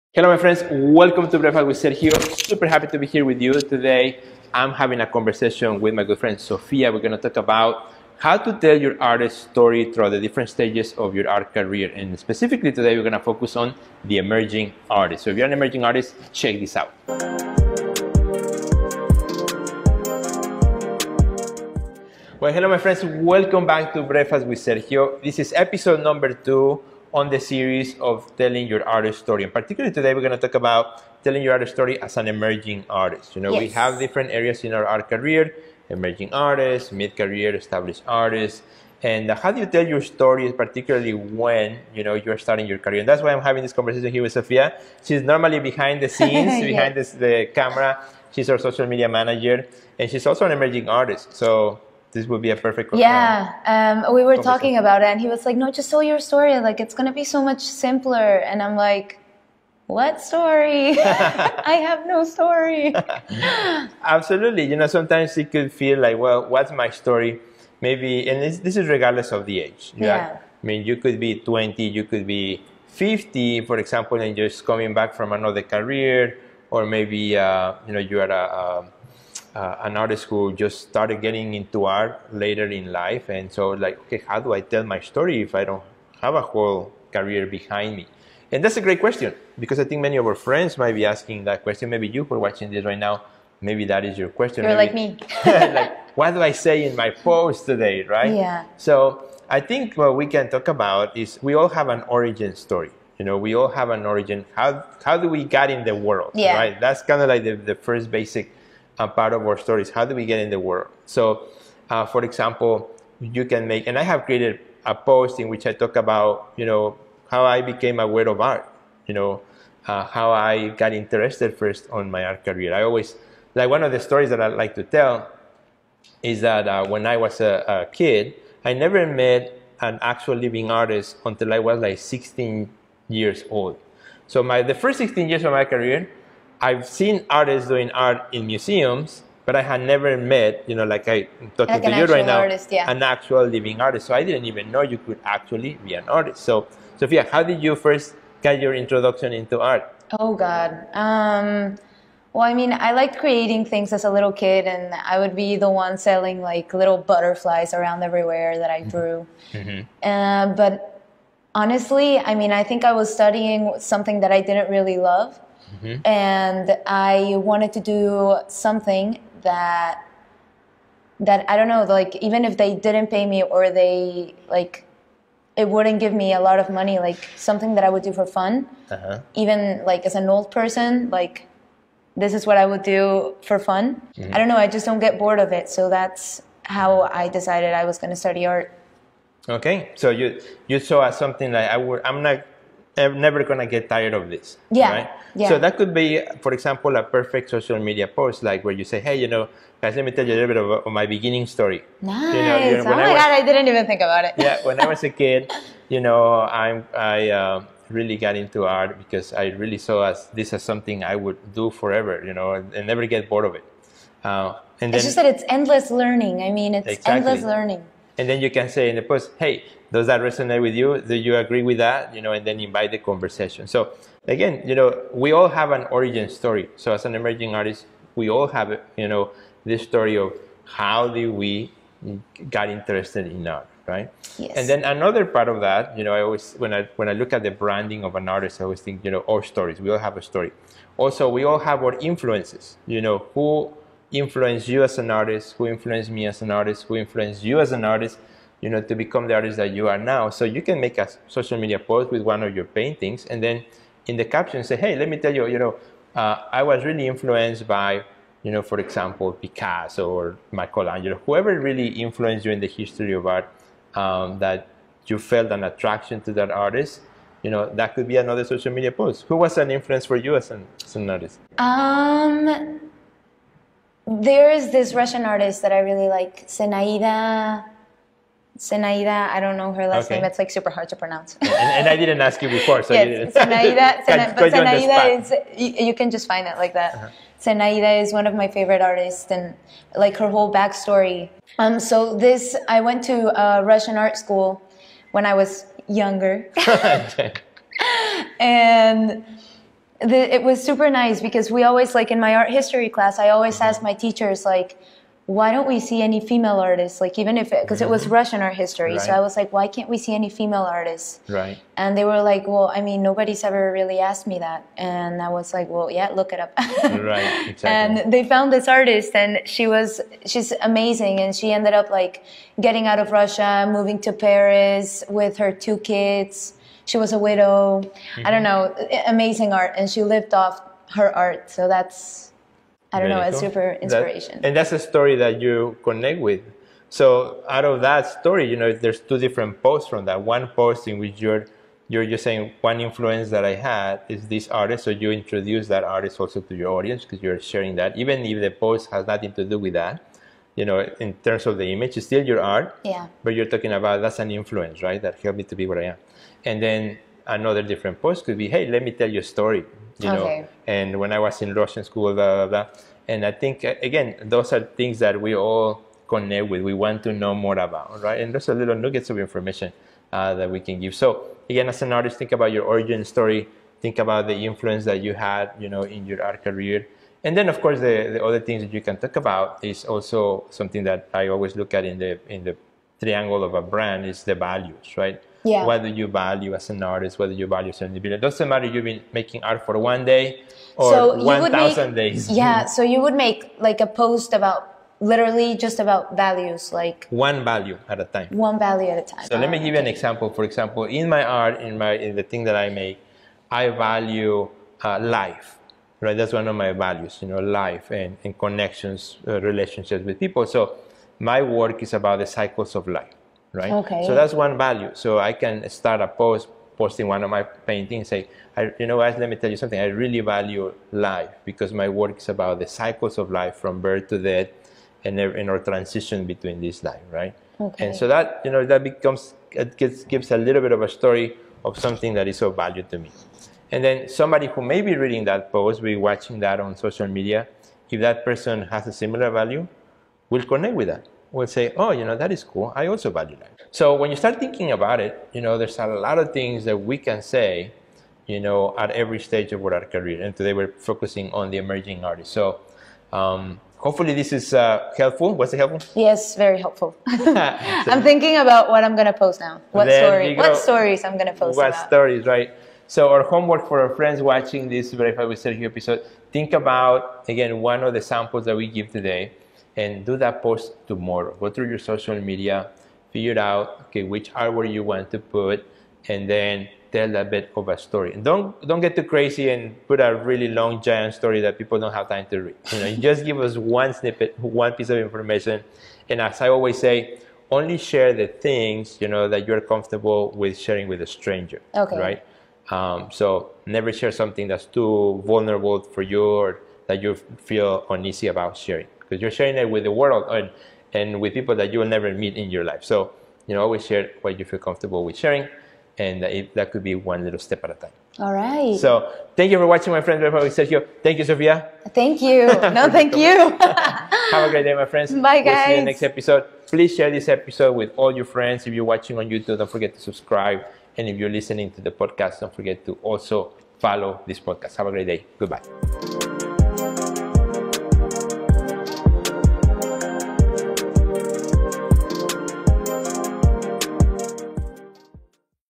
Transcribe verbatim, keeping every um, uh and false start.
Hello, my friends. Welcome to Breakfast with Sergio. Super happy to be here with you today. I'm having a conversation with my good friend Sofia. We're going to talk about how to tell your artist story throughout the different stages of your art career. And specifically today, we're going to focus on the emerging artist. So if you're an emerging artist, check this out. Well, hello, my friends. Welcome back to Breakfast with Sergio. This is episode number two on the series of telling your artist story. And particularly today, we're going to talk about telling your artist story as an emerging artist. You know, yes. We have different areas in our art career: emerging artists, mid-career, established artists. And uh, how do you tell your story, particularly when, you know, you're starting your career? And that's why I'm having this conversation here with Sofia. She's normally behind the scenes, behind this, the camera. She's our social media manager, and she's also an emerging artist. So this would be a perfect yeah um, we were talking about it, and he was like, no, just tell your story, like it's gonna be so much simpler. And I'm like, what story? I have no story. Absolutely. You know, sometimes it could feel like, well, what's my story? Maybe, and this, this is regardless of the age. Yeah? yeah I mean, you could be twenty, you could be fifty, for example, and just coming back from another career, or maybe uh, you know, you are a, a Uh, an artist who just started getting into art later in life, and so like, okay, how do I tell my story if I don't have a whole career behind me? And that's a great question, because I think many of our friends might be asking that question. Maybe you who are watching this right now, maybe that is your question. You're maybe, like me. Like, what do I say in my post today, right? Yeah. So I think what we can talk about is we all have an origin story. You know, we all have an origin. How how do we get in the world? Yeah. Right. That's kind of like the, the first basic a part of our stories. How do we get in the world? So, uh, for example, you can make, and I have created a post in which I talk about, you know, how I became aware of art, you know, uh, how I got interested first on my art career. I always, like one of the stories that I like to tell is that uh, when I was a, a kid, I never met an actual living artist until I was like sixteen years old. So my the first sixteen years of my career, I've seen artists doing art in museums, but I had never met, you know, like I talking like to you right now, artist, yeah. an actual living artist. So I didn't even know you could actually be an artist. So, Sofia, how did you first get your introduction into art? Oh, God. Um, well, I mean, I liked creating things as a little kid, and I would be the one selling like little butterflies around everywhere that I drew. Mm-hmm. uh, but honestly, I mean, I think I was studying something that I didn't really love. Mm-hmm. And I wanted to do something that that I don't know, like even if they didn't pay me, or they like it wouldn't give me a lot of money, like something that I would do for fun. Uh-huh. Even like as an old person, like this is what I would do for fun. Mm-hmm. I don't know, I just don't get bored of it. So that's how I decided I was going to study art. Okay, so you you saw as something like I would, I'm not I'm never gonna get tired of this. Yeah. Right? Yeah. So that could be, for example, a perfect social media post, like where you say, "Hey, you know, guys, let me tell you a little bit of, of my beginning story." Nice. You know, you know, oh my I was, God, I didn't even think about it. Yeah, when I was a kid, you know, I'm I uh, really got into art because I really saw as this as something I would do forever, you know, and, and never get bored of it. Uh, and it's then, just that it's endless learning. I mean, it's exactly. endless learning. And then you can say in the post, "Hey, does that resonate with you? Do you agree with that?" You know, and then invite the conversation. So again, you know, we all have an origin story. So as an emerging artist, we all have, you know, this story of how did we got interested in art, right? Yes. And then another part of that, you know, I always when I when I look at the branding of an artist, I always think, you know, our stories. We all have a story. Also, we all have our influences. You know, who influenced you as an artist, who influenced me as an artist, who influenced you as an artist, you know, to become the artist that you are now. So you can make a social media post with one of your paintings, and then in the caption say, "Hey, let me tell you, you know, uh, I was really influenced by, you know, for example, Picasso or Michelangelo, whoever really influenced you in the history of art, um, that you felt an attraction to that artist." You know, that could be another social media post. Who was an influence for you as an, as an artist? Um... There is this Russian artist that I really like, Zenaida. Zenaida, I don't know her last okay. name. It's like super hard to pronounce. and, and I didn't ask you before, so yes, you didn't. Zenaida, Zena, but Zenaida is, you, you can just find it like that. Uh-huh. Zenaida is one of my favorite artists, and like her whole backstory. Um, so this, I went to a Russian art school when I was younger. And the, it was super nice because we always, like in my art history class, I always Mm-hmm. asked my teachers, like, why don't we see any female artists? Like, even if it, because it was Russian art history. Right. So I was like, why can't we see any female artists? Right. And they were like, well, I mean, nobody's ever really asked me that. And I was like, well, yeah, look it up. Right, exactly. And they found this artist, and she was, she's amazing. And she ended up like getting out of Russia, moving to Paris with her two kids. She was a widow. Mm-hmm. I don't know, amazing art. And she lived off her art. So that's, I don't Very know, it's cool. super inspiration. That, and that's a story that you connect with. So out of that story, you know, there's two different posts from that. One post in which you're you're just saying one influence that I had is this artist. So you introduce that artist also to your audience because you're sharing that. Even if the post has nothing to do with that, you know, in terms of the image, it's still your art. Yeah. But you're talking about that's an influence, right? That helped me to be what I am. And then another different post could be, hey, let me tell you a story. You okay. know, and when I was in Russian school, blah, blah, blah. And I think, again, those are things that we all connect with. We want to know more about, right? And there's a little nuggets of information uh, that we can give. So, again, as an artist, think about your origin story. Think about the influence that you had, you know, in your art career. And then, of course, the, the other things that you can talk about is also something that I always look at in the in the triangle of a brand is the values, right? Yeah. What do you value as an artist? What do you value as an individual? It doesn't matter if you've been making art for one day or so one thousand days. Yeah, so you would make like a post about literally just about values, like one value at a time. One value at a time. So oh, let me give you an example. For example, in my art, in my in the thing that I make, I value uh, life, right? That's one of my values, you know, life and, and connections, uh, relationships with people. So my work is about the cycles of life. Right? Okay. So that's one value. So I can start a post, posting one of my paintings, say, I, you know what, let me tell you something. I really value life because my work is about the cycles of life from birth to death and, and our transition between this life, right? Okay. And so that, you know, that becomes, it gives, gives a little bit of a story of something that is so valued to me. And then somebody who may be reading that post, be watching that on social media, if that person has a similar value, will connect with that. Will say, oh, you know, that is cool. I also value life. So when you start thinking about it, you know, there's a lot of things that we can say, you know, at every stage of our career. And today we're focusing on the emerging artists. So um, hopefully this is uh, helpful. Was it helpful? Yes, very helpful. I'm thinking about what I'm going to post now. What story? What stories I'm going to post What about. stories, right? So our homework for our friends watching this Verify with Sergio episode, think about, again, one of the samples that we give today. And do that post tomorrow. Go through your social media, figure out okay which artwork you want to put, and then tell a bit of a story. And don't don't get too crazy and put a really long giant story that people don't have time to read. You know, you just give us one snippet, one piece of information. And as I always say, only share the things you know that you're comfortable with sharing with a stranger. Okay. Right. Um, so never share something that's too vulnerable for you or that you feel uneasy about sharing. Because you're sharing it with the world and, and with people that you will never meet in your life. So, you know, always share what you feel comfortable with sharing. And it, that could be one little step at a time. All right. So, thank you for watching, my friend. Sergio. Thank you, Sofia. Thank you. No, thank you. Have a great day, my friends. Bye, guys. We'll see you in the next episode. Please share this episode with all your friends. If you're watching on YouTube, don't forget to subscribe. And if you're listening to the podcast, don't forget to also follow this podcast. Have a great day. Goodbye.